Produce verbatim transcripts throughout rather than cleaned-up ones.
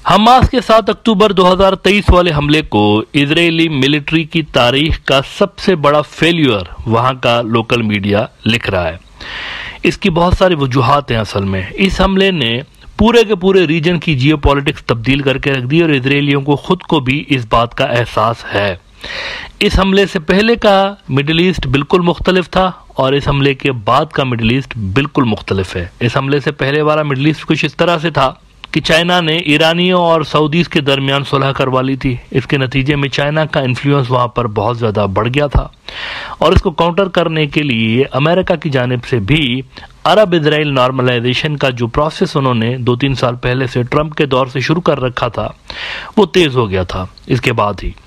Hamas کے سات اکتوبر دو ہزار تیئیس والے حملے کو اسرائیلی ملٹری کی تاریخ کا سب سے بڑا فیلیور وہاں کا لوکل میڈیا لکھ رہا ہے۔ اس کی بہت ساری وجوہات ہیں۔ اصل میں اس حملے نے پورے کے پورے ریجن کی جیو پولیٹکس تبدیل کر کے رکھ دی اور اسرائیلیوں کو خود کو بھی اس بات کا احساس ہے۔ اس حملے سے پہلے کا مڈل ایسٹ بالکل مختلف تھا اور اس حملے کے بعد کا مڈل ایسٹ بالکل مختلف ہے۔ اس حملے سے پہلے والا مڈل ایسٹ کچھ اس طرح سے تھا کہ چائنا نے ایرانیوں اور سعودیز کے درمیان صلح کروا لی تھی۔ اس کے نتیجے میں چائنا کا انفلوئنس وہاں پر بہت زیادہ بڑھ گیا تھا اور اس کو کاؤنٹر کرنے کے لیے امریکہ کی جانب سے بھی عرب اسرائیل نارملائزیشن کا جو پروسیس انہوں نے دو تین سال پہلے سے ٹرمپ کے دور سے شروع کر رکھا تھا وہ تیز ہو گیا تھا اس کے بعد ہی۔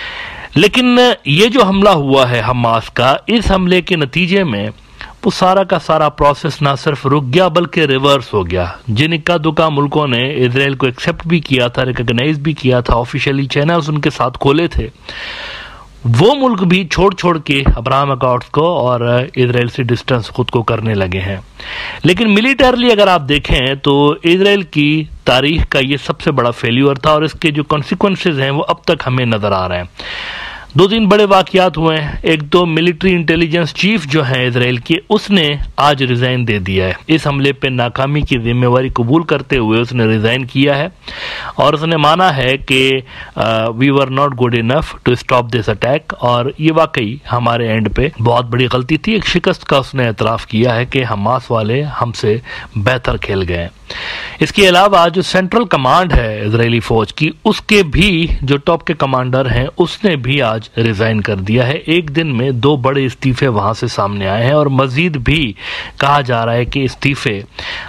لیکن یہ جو حملہ ہوا ہے حماس کا، اس حملے کے نتیجے میں وہ سارا کا سارا پروسیس نہ صرف رک گیا بلکہ ریورس ہو گیا۔ جن اکا دکا ملکوں نے اسرائیل کو ایکسیپٹ بھی کیا تھا، ریکگنائز بھی کیا تھا، آفیشیلی چینلز ان کے ساتھ کھولے تھے، وہ ملک بھی چھوڑ چھوڑ کے ابراہم اکارڈز کو اور اسرائیل سے ڈسٹنس خود کو کرنے لگے ہیں۔ لیکن ملیٹرلی اگر آپ دیکھیں تو اسرائیل کی تاریخ کا یہ سب سے بڑا فیلیور تھا اور اس کے جو کانسیکوینسز ہیں وہ اب تک ہمیں نظر آ رہے ہیں۔ دو تین بڑے واقعات ہوئے ہیں۔ ایک تو ملٹری انٹیلیجنس چیف جو ہیں اسرائیل کے، اس نے آج ریزائن دے دیا ہے۔ اس حملے پہ ناکامی کی ذمہ داری قبول کرتے ہوئے اس نے ریزائن کیا ہے اور اس نے مانا ہے کہ we were not good enough to stop this attack, اور یہ واقعی ہمارے اینڈ پہ بہت بڑی غلطی تھی۔ ایک شکست کا اس نے اعتراف کیا ہے کہ حماس والے ہم سے بہتر کھیل گئے۔ اس کے علاوہ جو سینٹرل کمانڈ ہے اسرائیلی فوج کی، اس کے بھی جو ٹاپ کے کمانڈر ہیں اس نے بھی آج ریزائن کر دیا ہے۔ ایک دن میں دو بڑے استعفے وہاں سے سامنے آئے ہیں اور مزید بھی کہا جا رہا ہے کہ استعفے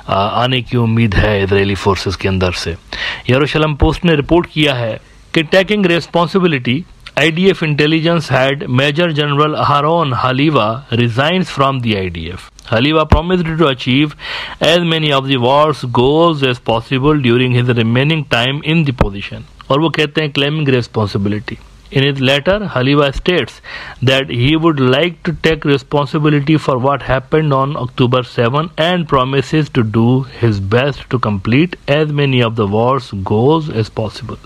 آنے کی امید ہے اسرائیلی فورسز کے اندر سے۔ یروشلم پوسٹ نے رپورٹ کیا ہے کہ taking responsibility I D F intelligence head major general Aharon Haliva resigns from the I D F. Haliva promised to achieve as many of the war's goals as possible during his remaining time in the position. اور وہ کہتے ہیں claiming responsibility. In his letter, Haliva states that he would like to take responsibility for what happened on October seventh and promises to do his best to complete as many of the war's goals as possible.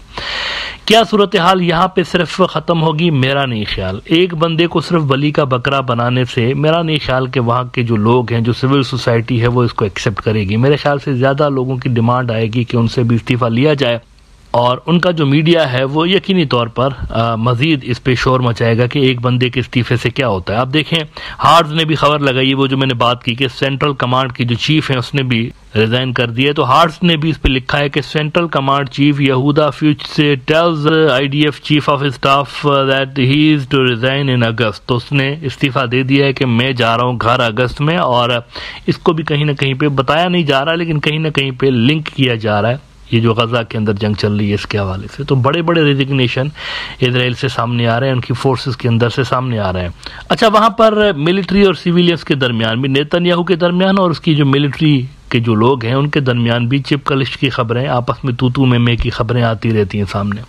کیا صورتحال یہاں پہ صرف ختم ہوگی؟ میرا نہیں خیال۔ ایک بندے کو صرف بلی کا بکرا بنانے سے میرا نہیں خیال کہ وہاں کے جو لوگ ہیں، جو سول سوسائٹی ہے، وہ اس کو ایکسیپٹ کرے گی۔ میرے خیال سے زیادہ لوگوں کی ڈیمانڈ آئے گی کہ ان سے بھی استعفیٰ لیا جائے اور ان کا جو میڈیا ہے وہ یقینی طور پر مزید اس پہ شور مچائے گا کہ ایک بندے کے استعفے سے کیا ہوتا ہے۔ آپ دیکھیں ہارٹز نے بھی خبر لگائی، وہ جو میں نے بات کی کہ سینٹرل کمانڈ کی جو چیف ہیں اس نے بھی ریزائن کر دیا، تو ہارٹز نے بھی اس پہ لکھا ہے کہ central command chief Yehuda Fuchs سے tells I D F chief of staff that he is to resign in August. تو اس نے استعفیٰ دے دیا ہے کہ میں جا رہا ہوں گھر اگست میں، اور اس کو بھی کہیں نہ کہیں پہ بتایا نہیں جا رہا لیکن کہیں نہ کہیں پہ لنک کیا جا رہا ہے یہ جو غزہ کے اندر جنگ چل رہی ہے اس کے حوالے سے۔ تو بڑے بڑے ریزگنیشن اسرائیل سے سامنے آ رہے ہیں، ان کی فورسز کے اندر سے سامنے آ رہے ہیں۔ اچھا، وہاں پر ملٹری اور سیویلینز کے درمیان بھی، نیتن یاہو کے درمیان اور اس کی جو ملٹری کے جو لوگ ہیں ان کے درمیان بھی چپ کلش کی خبریں، آپس میں تو تو میں میں کی خبریں آتی رہتی ہیں سامنے۔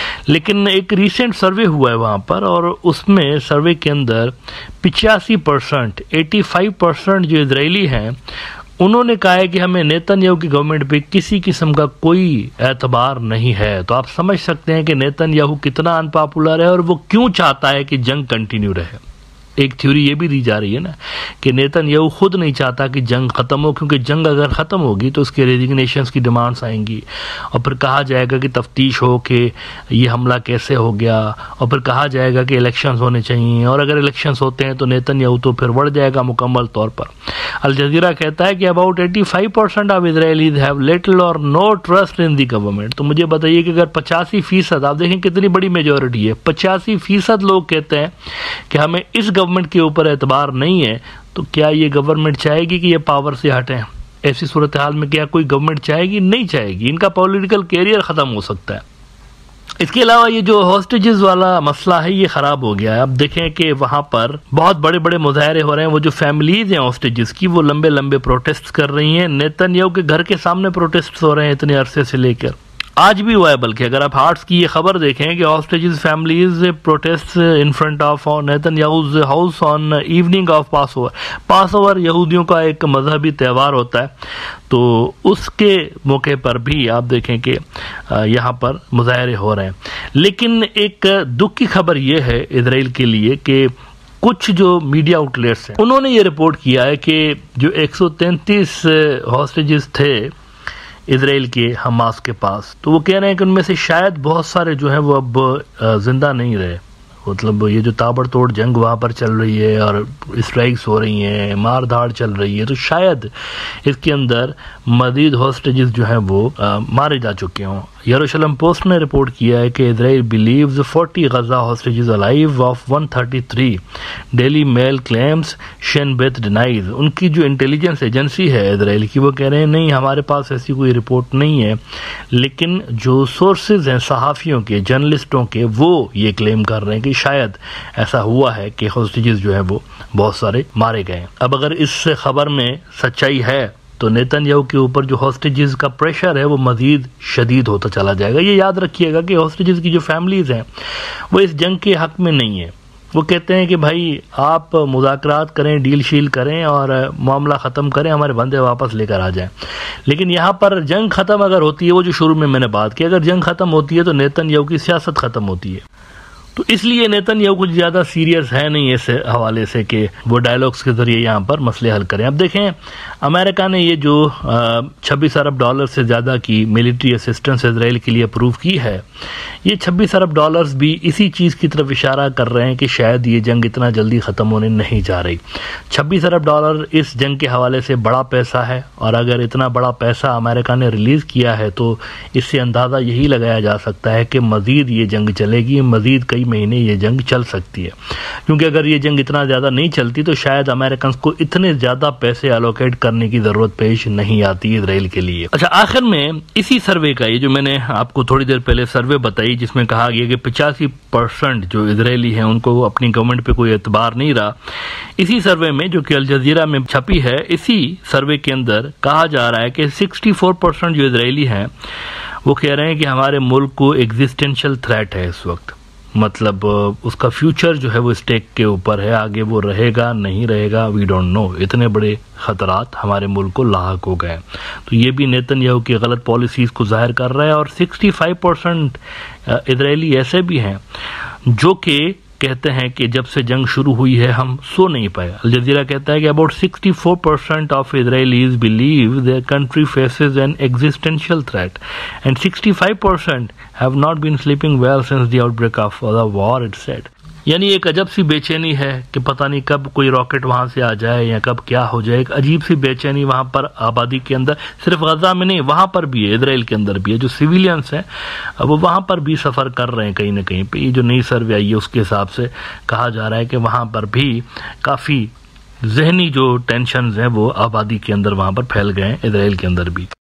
لیکن ایک ریسنٹ سروے ہوا ہے وہاں پر اور اس میں سروے کے اندر پچاسی پرسنٹ ایٹی فائیو پرسنٹ جو اسرائیلی ہیں انہوں نے کہا ہے کہ ہمیں نیتن یاہو کی گورنمنٹ پہ کسی قسم کا کوئی اعتبار نہیں ہے۔ تو آپ سمجھ سکتے ہیں کہ نیتن یاہو کتنا ان پاپولر ہے اور وہ کیوں چاہتا ہے کہ جنگ کنٹینیو رہے۔ ایک تھیوری یہ بھی دی جا رہی ہے نا کہ نیتن یاہو خود نہیں چاہتا کہ جنگ ختم ہو، کیونکہ جنگ اگر ختم ہوگی تو اس کے ریزگنیشنز کی ڈیمانڈز آئیں گی اور پھر کہا جائے گا کہ تفتیش ہو کہ یہ حملہ کیسے ہو گیا، اور پھر کہا جائے گا کہ الیکشنز ہونے چاہیے، اور اگر الیکشنز ہوتے ہیں تو نیتن یاہو تو پھر بڑھ جائے گا مکمل طور پر۔ الجزیرہ کہتا ہے کہ about eighty five percent of Israelis have little or no trust in the government. تو مجھے بتائیے کہ اگر پچاسی فیصد، آپ دیکھیں کتنی بڑی میجورٹی ہے، پچاسی فیصد لوگ کہتے ہیں کہ ہمیں اس گورنمنٹ کے اوپر اعتبار نہیں ہے، تو کیا یہ گورنمنٹ چاہے گی کہ یہ پاور سے ہٹیں؟ ایسی صورتحال میں کیا کوئی گورنمنٹ چاہے گی؟ نہیں چاہے گی۔ ان کا پولیٹیکل کیریئر ختم ہو سکتا ہے۔ اس کے علاوہ یہ جو ہاسٹیجز والا مسئلہ ہے یہ خراب ہو گیا ہے۔ اب دیکھیں کہ وہاں پر بہت بڑے بڑے مظاہرے ہو رہے ہیں، وہ جو فیملیز ہیں ہاسٹیجز کی وہ لمبے لمبے پروٹیسٹ کر رہی ہیں۔ نیتن یاہو کے گھر کے سامنے پروٹیسٹ ہو رہے ہیں اتنے عرصے سے لے کر، آج بھی ہوا ہے، بلکہ اگر آپ ہارٹس کی یہ خبر دیکھیں کہ hostages families protest in front of Netanyahu's house on evening of Passover. Passover یہودیوں کا ایک مذہبی تہوار ہوتا ہے، تو اس کے موقع پر بھی آپ دیکھیں کہ یہاں پر مظاہرے ہو رہے ہیں. لیکن ایک دکھ کی خبر یہ ہے اسرائیل کے لیے کہ کچھ جو میڈیا آؤٹ لیٹس ہیں انہوں نے یہ رپورٹ کیا ہے کہ جو ایک سو تینتیس ہاسٹیجز تھے اسرائیل کے حماس کے پاس، تو وہ کہہ رہے ہیں کہ ان میں سے شاید بہت سارے جو ہیں وہ اب زندہ نہیں رہے. مطلب یہ جو تابڑ توڑ جنگ وہاں پر چل رہی ہے اور اسٹرائکس ہو رہی ہیں، مار دھاڑ چل رہی ہے، تو شاید اس کے اندر مزید ہاسٹیجز جو ہیں وہ مارے جا چکے ہوں. یروشلم پوسٹ نے رپورٹ کیا ہے کہ Israel believes forty Gaza hostages alive of one thirty three. Daily Mail claims Shin Bet denies. ان کی جو انٹیلیجنس ایجنسی ہے اسرائیل کی وہ کہہ رہے ہیں نہیں ہمارے پاس ایسی کوئی رپورٹ نہیں ہے، لیکن جو سورسز ہیں صحافیوں کے، جرنلسٹوں کے، وہ یہ کلیم کر رہے ہیں کہ شاید ایسا ہوا ہے کہ ہاسٹیجز جو ہے وہ بہت سارے مارے گئے. اب اگر اس خبر میں سچائی ہے تو نیتن یاہو کے اوپر جو ہاسٹیجز کا پریشر ہے وہ مزید شدید ہوتا چلا جائے گا. یہ یاد رکھیے گا کہ ہاسٹیجز کی جو فیملیز ہیں وہ اس جنگ کے حق میں نہیں ہیں. وہ کہتے ہیں کہ بھائی آپ مذاکرات کریں، ڈیل شیل کریں اور معاملہ ختم کریں، ہمارے بندے واپس لے کر آ جائیں. لیکن یہاں پر جنگ ختم اگر ہوتی ہے، وہ جو شروع میں میں نے بات کی، اگر جنگ ختم ہوتی ہے تو نیتن یاہو کی سیاست ختم ہوتی ہے. تو اس لیے نیتن یاہو کچھ زیادہ سیریس ہے نہیں اس حوالے سے کہ وہ ڈائلاگز کے ذریعے یہاں پر مسئلے حل کریں. اب دیکھیں امریکہ نے یہ جو چھبیس ارب ڈالر سے زیادہ کی ملٹری اسسٹنس اسرائیل کے لیے اپروو کی ہے، یہ چھبیس ارب ڈالرز بھی اسی چیز کی طرف اشارہ کر رہے ہیں کہ شاید یہ جنگ اتنا جلدی ختم ہونے نہیں جا رہی. چھبیس ارب ڈالر اس جنگ کے حوالے سے بڑا پیسہ ہے، اور اگر اتنا بڑا پیسہ امریکہ نے ریلیز کیا ہے تو اس سے اندازہ یہی لگایا جا سکتا ہے کہ مزید یہ جنگ چلے گی، مزید کئی مہینے یہ جنگ چل سکتی ہے. کیونکہ اگر یہ جنگ اتنا زیادہ نہیں چلتی تو شاید امریکنز کو اتنے زیادہ پیسے الوکیٹ کرنے کی ضرورت پیش نہیں آتی اسرائیل کے لیے. اچھا، آخر میں اسی سروے کا، یہ جو میں نے آپ کو تھوڑی دیر پہلے سروے بتائی جس میں کہا گیا کہ پچاسی پرسنٹ جو اسرائیلی ہیں ان کو اپنی گورنمنٹ پہ کوئی اعتبار نہیں رہا، اسی سروے میں جو کہ الجزیرہ میں چھپی ہے، اسی سروے کے اندر کہا جا رہا ہے کہ سکسٹی فور پرسنٹ جو اسرائیلی ہیں وہ کہہ رہے ہیں کہ ہمارے ملک کو ایگزسٹینشل تھریٹ ہے اس وقت. مطلب اس کا فیوچر جو ہے وہ اسٹیک کے اوپر ہے، آگے وہ رہے گا نہیں رہے گا وی ڈونٹ نو. اتنے بڑے خطرات ہمارے ملک کو لاحق ہو گئے. تو یہ بھی نیتن یاہو کی غلط پالیسیز کو ظاہر کر رہا ہے. اور سکسٹی فائیو پرسنٹ اسرائیلی ایسے بھی ہیں جو کہ کہتے ہیں کہ جب سے جنگ شروع ہوئی ہے ہم سو نہیں پائے. الجزیرہ کہتا ہے کہ about sixty four percent of Israelis believe their country faces an existential threat and sixty-five percent have not been sleeping well since the outbreak of the war, it said. یعنی ایک عجب سی بے چینی ہے کہ پتہ نہیں کب کوئی راکٹ وہاں سے آ جائے یا کب کیا ہو جائے. ایک عجیب سی بے چینی وہاں پر آبادی کے اندر، صرف غزہ میں نہیں، وہاں پر بھی ہے، اسرائیل کے اندر بھی ہے. جو سویلینس ہیں وہ وہاں پر بھی سفر کر رہے ہیں کہیں نہ کہیں پہ. یہ جو نئی سروے آئی ہے اس کے حساب سے کہا جا رہا ہے کہ وہاں پر بھی کافی ذہنی جو ٹینشنز ہیں وہ آبادی کے اندر وہاں پر پھیل گئے ہیں، اسرائیل کے اندر بھی.